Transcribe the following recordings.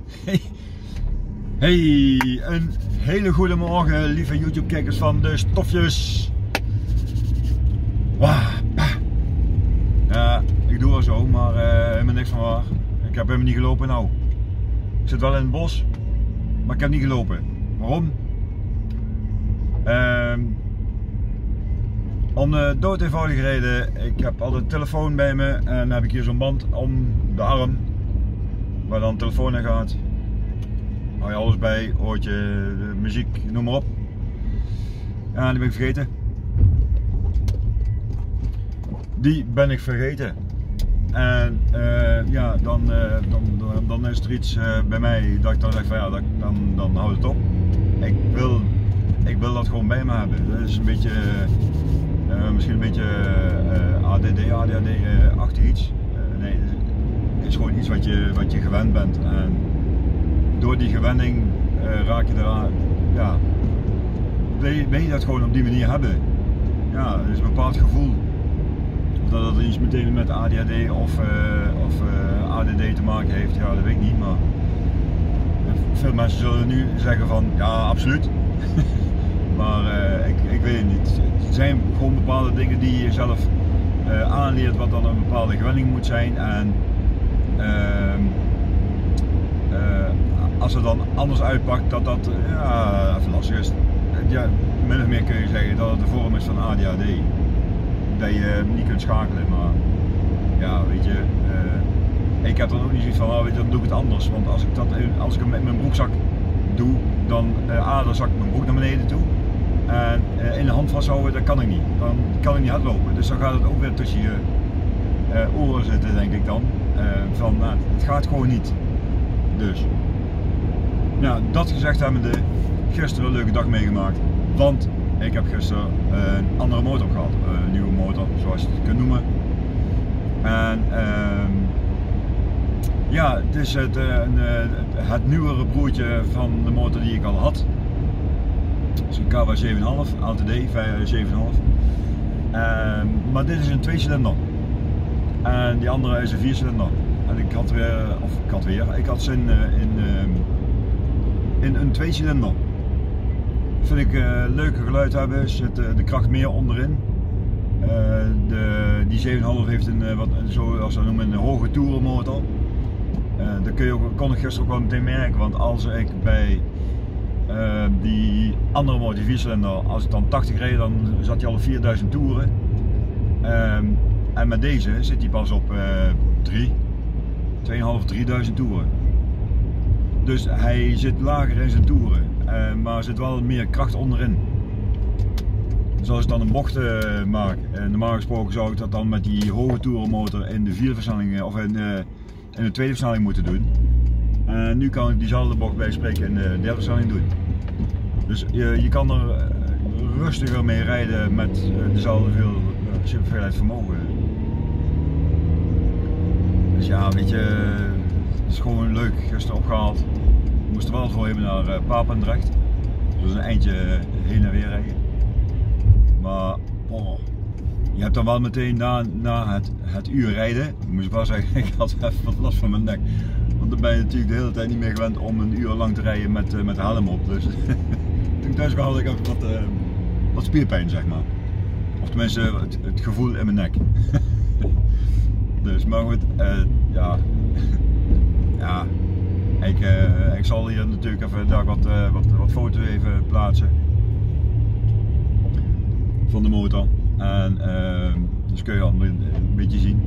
Hey, een hele goede morgen, lieve YouTube kijkers van de Stofjes. Ja, ik doe wel zo, maar helemaal niks van waar. Ik heb helemaal niet gelopen nou. Ik zit wel in het bos, maar ik heb niet gelopen. Waarom? Om de dood eenvoudige reden. Ik heb altijd een telefoon bij me en dan heb ik hier zo'n band om de arm waar dan de telefoon in gaat. Hou je alles bij, oortje, de muziek, noem maar op. Ja, die ben ik vergeten. Die ben ik vergeten. En ja, dan is er iets bij mij dat ik dan zeg van ja, dan houdt het op. Ik wil dat gewoon bij me hebben. Dat is een beetje, misschien een beetje ADD-achtig iets. Nee, het is gewoon iets wat je gewend bent. En door die gewenning raak je eraan, ja, wil je dat gewoon op die manier hebben. Ja, het is een bepaald gevoel. Of dat het iets meteen met ADHD of ADD te maken heeft, ja, dat weet ik niet, maar veel mensen zullen nu zeggen van ja, absoluut. Maar ik weet het niet. Het zijn gewoon bepaalde dingen die je zelf aanleert wat dan een bepaalde gewenning moet zijn. En als het dan anders uitpakt, dat ja, even lastig is. Ja, min of meer kun je zeggen dat het de vorm is van ADHD. Dat je niet kunt schakelen, maar ja, weet je, ik heb dan ook niet zoiets van, oh, weet je, dan doe ik het anders. Want als ik hem met mijn broekzak doe, dan dan zak ik mijn broek naar beneden toe. En in de hand vasthouden, dat kan ik niet. Dan kan ik niet hardlopen. Dus dan gaat het ook weer tussen je oren zitten, denk ik dan. Van, nou, het gaat gewoon niet. Dus. Nou, dat gezegd hebbende, gisteren een leuke dag meegemaakt. Want ik heb gisteren een andere motor gehad. Een nieuwe motor, zoals je het kunt noemen. En ja, het is het nieuwere broertje van de motor die ik al had. Het is een KW 7,5, ATD 7,5. Maar dit is een 2-cilinder. En die andere is een 4-cilinder. En ik had ze in een 2-cilinder. Vind ik leuke geluid hebben, zit de kracht meer onderin. Die 7,5 heeft zoals we noemen, een hoge toerenmotor. Dat kon ik gisteren ook wel meteen merken, want als ik bij die andere motor, die 4-cilinder, als ik dan 80 reed, dan zat hij al op 4000 toeren. En met deze zit hij pas op 2.500-3.000 toeren. Dus hij zit lager in zijn toeren, maar er zit wel meer kracht onderin. Dus als ik dan een bocht maak, normaal gesproken zou ik dat dan met die hoge toerenmotor in de vierde versnelling of in de tweede versnelling moeten doen. Nu kan ik diezelfde bocht bij spreken in de derde versnelling doen. Dus je kan er rustiger mee rijden met dezelfde hoeveelheid vermogen. Dus ja, weet je, het is gewoon leuk. Gisteren opgehaald. We moesten wel voor even naar Papendrecht. Dus een eindje heen en weer rijden. Maar je hebt dan wel meteen na het uur rijden, moet ik wel zeggen, ik had even wat last van mijn nek. Want dan ben je natuurlijk de hele tijd niet meer gewend om een uur lang te rijden met de helm op. Dus toen ik thuis kwam had ik even wat spierpijn, zeg maar. Of tenminste het gevoel in mijn nek. Dus maar goed, ja. Ja. Ik zal hier natuurlijk even daar wat foto's even plaatsen van de motor. En dus kun je al een beetje zien.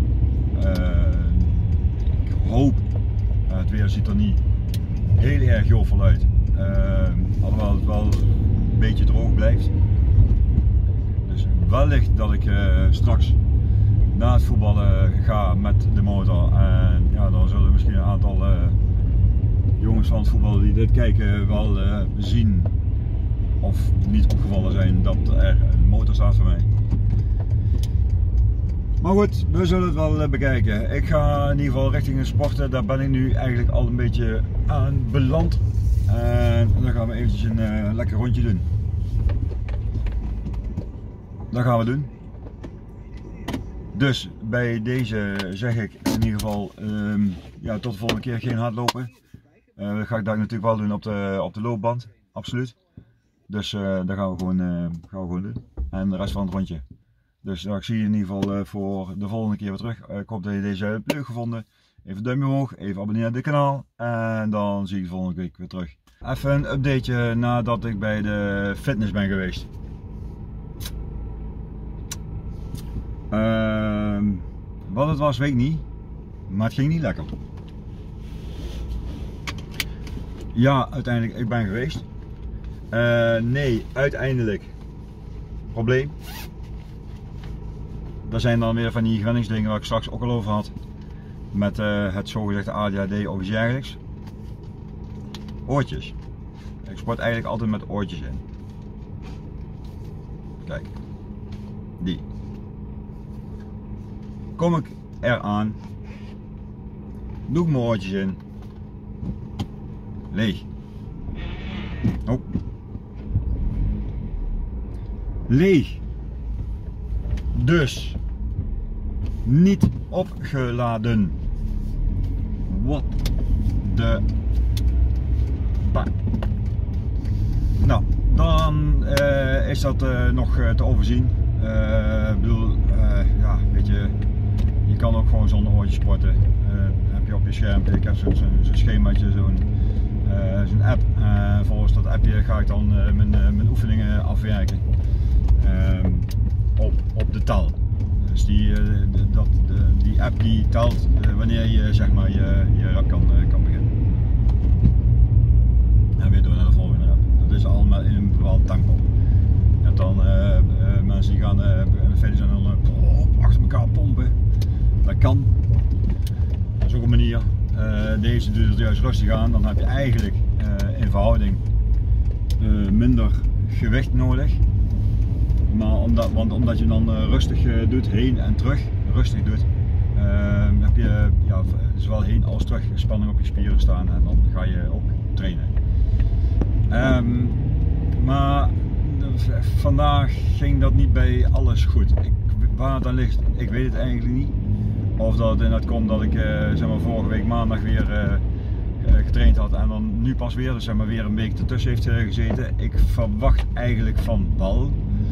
Ik hoop, het weer ziet er niet heel erg jovel uit. Alhoewel het wel een beetje droog blijft. Dus wellicht dat ik straks na het voetballen ga met de motor. En ja, dan zullen misschien een aantal jongens van het voetballen die dit kijken wel zien of niet opgevallen zijn dat er een motor staat voor mij. Maar goed, we zullen het wel bekijken. Ik ga in ieder geval richting het sporten. Daar ben ik nu eigenlijk al een beetje aan beland. En dan gaan we eventjes een lekker rondje doen. Dat gaan we doen. Dus bij deze zeg ik in ieder geval ja, tot de volgende keer geen hardlopen. Dat ga ik natuurlijk wel doen op de loopband, absoluut. Dus dat gaan we gewoon doen. En de rest van het rondje. Dus ik zie je in ieder geval voor de volgende keer weer terug. Ik hoop dat je deze leuk gevonden. Even een duimpje omhoog, even abonneren op dit kanaal. En dan zie ik je de volgende week weer terug. Even een updateje nadat ik bij de fitness ben geweest. Wat het was weet ik niet. Maar het ging niet lekker. Ja, uiteindelijk, ik ben geweest. Nee, uiteindelijk. Probleem. Dat zijn dan weer van die gewenningsdingen waar ik straks ook al over had. Met het zogezegde ADHD of iets dergelijks. Oortjes. Ik sport eigenlijk altijd met oortjes in. Kijk. Die. Kom ik eraan. Doe ik mijn oortjes in. Leeg. Oh. Leeg. Dus. Niet opgeladen. What the fuck. Nou, dan is dat nog te overzien. Ik bedoel, ja, weet je, je kan ook gewoon zonder oortjes sporten. Heb je op je scherm, ik heb zo'n schemaatje, zo'n app. Volgens dat appje ga ik dan mijn oefeningen afwerken op de tel. Dus die app die telt wanneer je zeg maar je rap kan beginnen. En weer door naar de volgende rap. Dat is allemaal in een bepaald tempo. Je hebt dan mensen die gaan verder zijn dan achter elkaar pompen. Dat kan. Dat is ook een manier. Deze doet het juist rustig aan. Dan heb je eigenlijk in verhouding minder gewicht nodig. Maar omdat je dan rustig doet, heen en terug, rustig doet, heb je ja, zowel heen als terug spanning op je spieren staan en dan ga je ook trainen. Maar vandaag ging dat niet bij alles goed. Waar het aan ligt, ik weet het eigenlijk niet. Of dat het inderdaad komt dat ik zeg maar, vorige week maandag weer getraind had en dan nu pas weer, dus zeg maar, weer een week ertussen heeft gezeten. Ik verwacht eigenlijk van wel.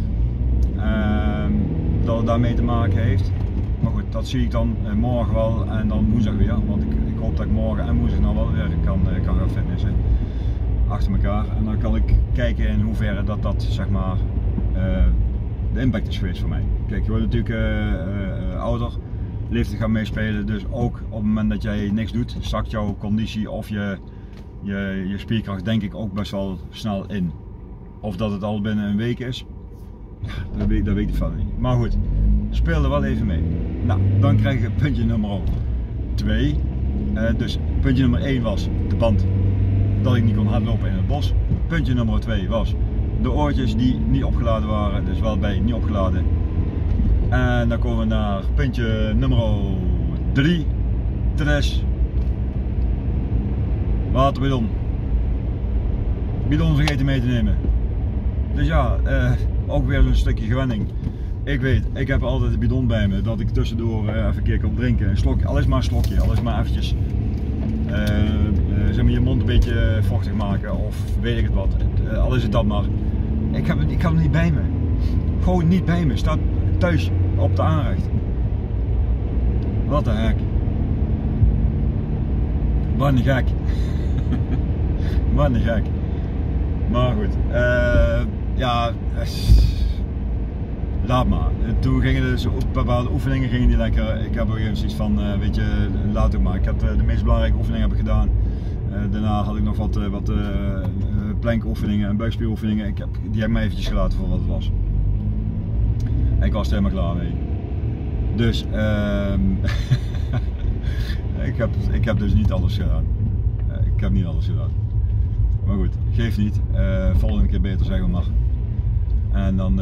Dat het daarmee te maken heeft. Maar goed, dat zie ik dan morgen wel en dan woensdag weer. Want ik hoop dat ik morgen en woensdag nou wel weer kan gaan fitnessen. Achter elkaar. En dan kan ik kijken in hoeverre dat zeg maar de impact is geweest voor mij. Kijk, je wordt natuurlijk ouder. Leeftijd gaat meespelen. Dus ook op het moment dat jij niks doet, zakt jouw conditie of je spierkracht denk ik ook best wel snel in. Of dat het al binnen een week is. Dat weet ik verder niet. Maar goed, speel er wel even mee. Nou, dan krijg je puntje nummer 2. Dus puntje nummer 1 was de band dat ik niet kon hardlopen in het bos. Puntje nummer 2 was de oortjes die niet opgeladen waren, dus wel bij niet opgeladen. En dan komen we naar puntje nummer 3. Dat is waterbidon. Bidon vergeten mee te nemen. Dus ja, ook weer zo'n stukje gewenning. Ik weet, ik heb altijd een bidon bij me, dat ik tussendoor even een keer kan drinken. Een slokje, alles maar een slokje, alles maar eventjes zeg maar je mond een beetje vochtig maken of weet ik het wat. Al is het dat maar. Ik heb het niet bij me. Gewoon niet bij me. Staat thuis op de aanrecht. Wat de hek. Wat een gek. Wat een gek. Maar goed. Ja. Laat maar. Toen gingen dus bepaalde oefeningen gingen niet lekker. Ik heb ook even zoiets van, weet je, laat ook maar. Ik heb de meest belangrijke oefeningen heb ik gedaan. Daarna had ik nog wat plankoefeningen en buikspieroefeningen. Die heb ik me eventjes gelaten voor wat het was. En ik was er helemaal klaar mee. Dus ik heb dus niet alles gedaan. Ik heb niet alles gedaan. Maar goed, geeft niet. Volgende keer beter zeggen we maar. En dan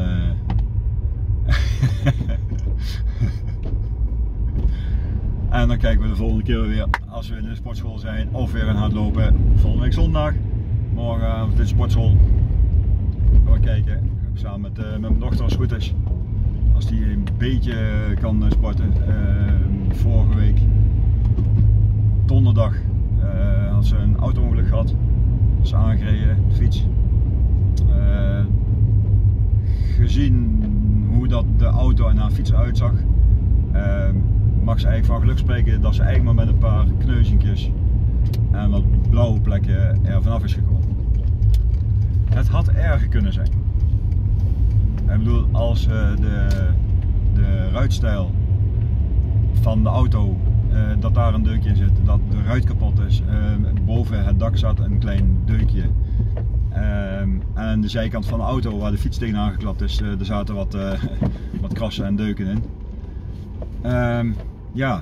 en dan kijken we de volgende keer weer als we in de sportschool zijn of weer gaan hardlopen. Volgende week zondag, morgen in de sportschool. Gaan we kijken, samen met mijn dochter als het goed is. Als die een beetje kan sporten. Vorige week donderdag had ze een auto-ongeluk gehad. Dat is aangereden, de fiets. Gezien hoe dat de auto en haar fiets uitzag, mag ze eigenlijk van geluk spreken dat ze eigenlijk maar met een paar kneuzinkjes en wat blauwe plekken er vanaf is gekomen. Het had erger kunnen zijn. Ik bedoel, als de ruitstijl van de auto, dat daar een deukje in zit, dat de ruit kapot is, boven het dak zat een klein deukje. En de zijkant van de auto waar de fiets tegenaan geklapt is, er zaten wat krassen en deuken in. Ja,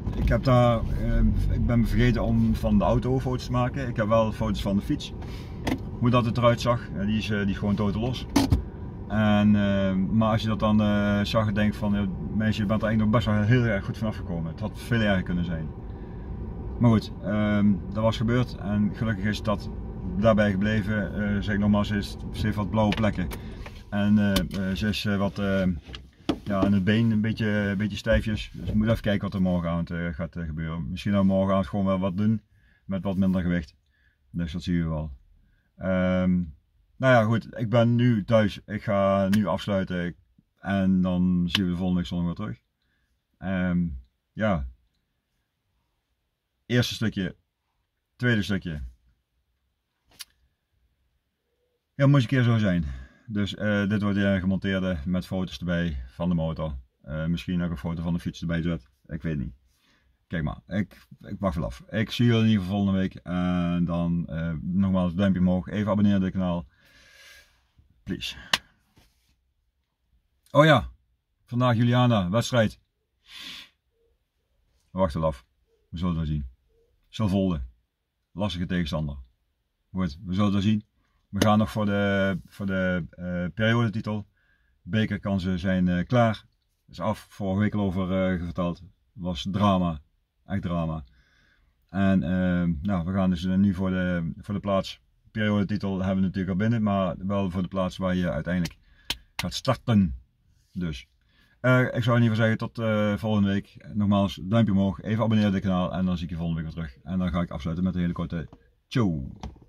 ik ben vergeten om van de auto foto's te maken. Ik heb wel foto's van de fiets. Hoe dat het eruit zag, die is gewoon totaal los. Maar als je dat dan zag en denkt van, meisje, je bent er eigenlijk nog best wel heel erg goed vanaf gekomen. Het had veel erger kunnen zijn. Maar goed, dat was gebeurd en gelukkig is dat daarbij gebleven. Zeg ik nogmaals, ze heeft wat blauwe plekken. En ze is ja, aan het been een beetje stijfjes. Dus we moeten even kijken wat er morgenavond gaat gebeuren. Misschien dan morgenavond gewoon wel wat doen met wat minder gewicht. Dus dat zien we wel. Nou ja, goed, ik ben nu thuis. Ik ga nu afsluiten en dan zien we de volgende week zondag weer terug. Ja, eerste stukje, tweede stukje. Ja, moest een keer zo zijn. Dus dit wordt de gemonteerde met foto's erbij van de motor. Misschien ook een foto van de fiets erbij zet. Ik weet niet. Kijk maar, ik wacht wel af. Ik zie jullie in ieder geval volgende week. En dan nogmaals duimpje omhoog. Even abonneren op dit kanaal. Please. Oh ja, vandaag Juliana, wedstrijd. We wachten wel af. We zullen het zien. Silvolde, lastige tegenstander. Goed, we zullen het zien. We gaan nog voor de periodetitel. Bekerkansen zijn klaar. Is af, vorige week al over verteld. Was drama, echt drama. En nou, we gaan dus nu voor de plaats. Periodetitel hebben we natuurlijk al binnen, maar wel voor de plaats waar je uiteindelijk gaat starten. Dus ik zou in ieder geval zeggen tot volgende week. Nogmaals, duimpje omhoog, even abonneren op dit kanaal en dan zie ik je volgende week weer terug. En dan ga ik afsluiten met een hele korte ciao.